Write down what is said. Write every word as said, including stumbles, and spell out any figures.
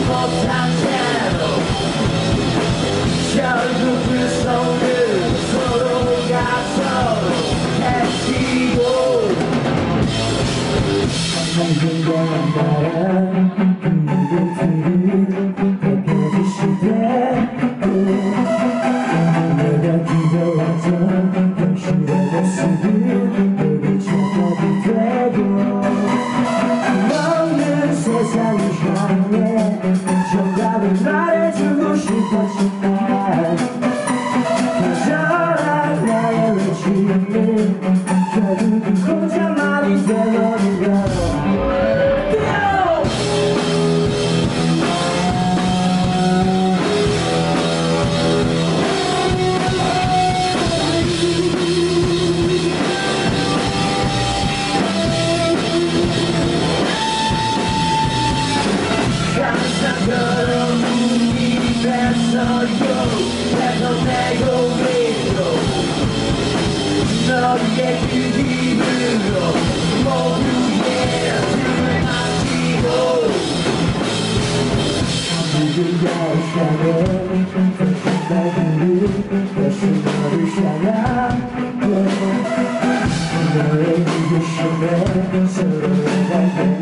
못한 채로 결국 그 손을 서로가 서로 해치고 한순간 바람 그 햇볕이 되고 내가 기다렸던 당신의 모습을 내게 착각이 되고 없는 세상을 향해 정답을 말해주고 싶었지만 거절한 나의 외침을 결국은 혼자만이 되버린 걸 그런 눈이 뺐어요. 계속 내고 있어. 너의 그 힘으로 모두의 숨을 마시고 누군가를 향해 나를 다시 너를 향하고 너의 이기심에 서로의 관계